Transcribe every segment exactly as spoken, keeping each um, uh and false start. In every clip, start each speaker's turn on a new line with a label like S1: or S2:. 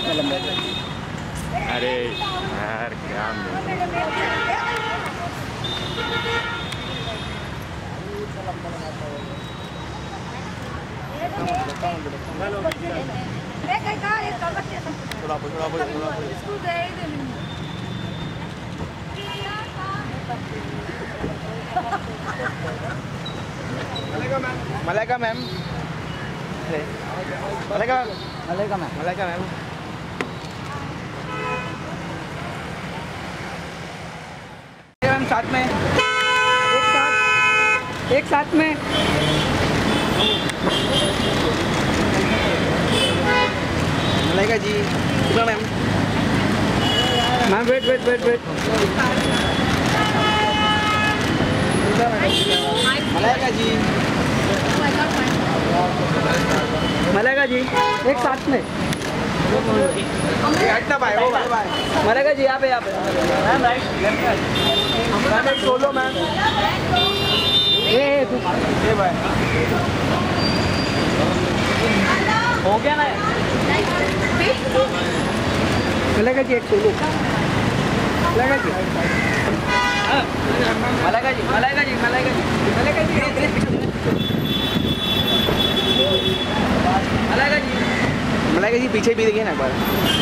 S1: अरे यार क्या Malaika ma'am, Malaika Malaika ma'am, Malaika ma'am, ma'am साथ में, एक साथ, एक साथ में। Malaika ji, ma'am, ma'am wait wait wait wait. Malaika ji, Malaika ji, एक साथ में। हटना भाई, वो भाई। मलाइका जी यहाँ पे, यहाँ पे। मैम राइट, मैम एक सोलो मैम। ये ये भाई। हो गया ना? मलाइका जी एक सोलो। मलाइका जी, मलाइका जी, मलाइका जी, मलाइका जी, मलाइका जी, मलाइका जी, मलाइका जी पीछे भी देखिए ना एक बार।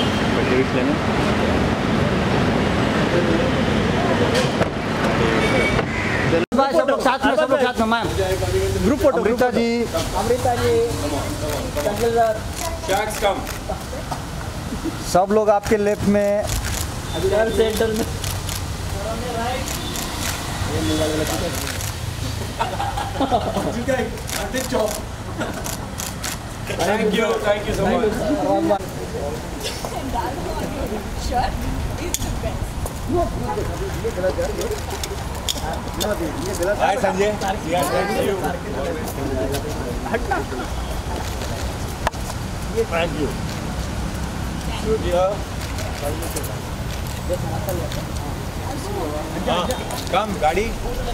S1: सब लोग साथ में, सब लोग साथ में ma'am. Group photo. Amrita ji, Amrita ji,
S2: सब लोग आपके लेफ्ट में,
S1: सेंटर में।
S3: Thank you, thank you so much. Hi Sanjay. Yeah, thank you. Thank you. Good here. हाँ, कम गाड़ी।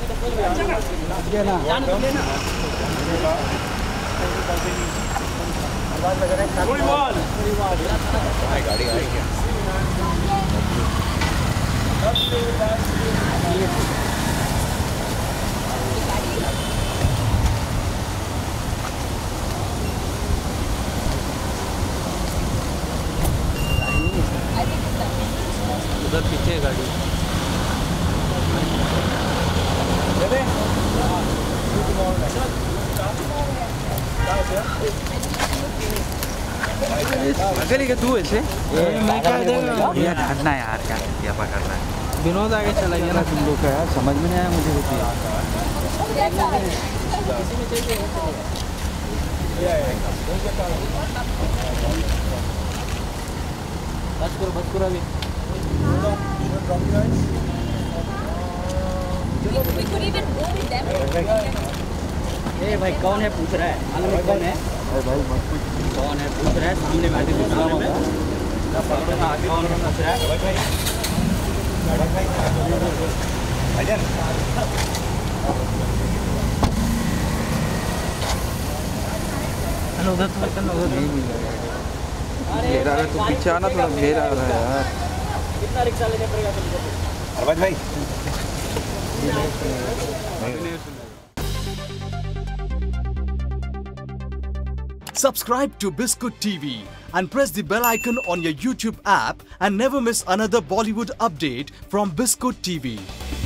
S3: कोई बात नहीं, गाड़ी आई क्या?
S1: उधर पीछे है गाड़ी। अगली के तू ऐसे मैं क्या देगा यार, हटना यार, क्या क्या पकड़ रहा है। विनोद आगे चला गया ना तुम लोग का यार, समझ में नहीं आया मुझे कुछ। बस करो, बस करो अभी। ए भाई कौन है पूछ रहा है, मालूम है कौन है? भाई कौन है पूछ रहा है, सामने बैठे थे सामने में आगे कौन पूछ रहा है? हेलो उधर तो चल, उधर नहीं मिल रहा है। तो पीछे आना, थोड़ा घेर आ रहा है यार। कितना रिक्शा लेने पड़ेगा तुमको?
S3: अरबाज भाई
S4: Subscribe to Biscoot T V and press the bell icon on your YouTube app and never miss another Bollywood update from Biscoot T V.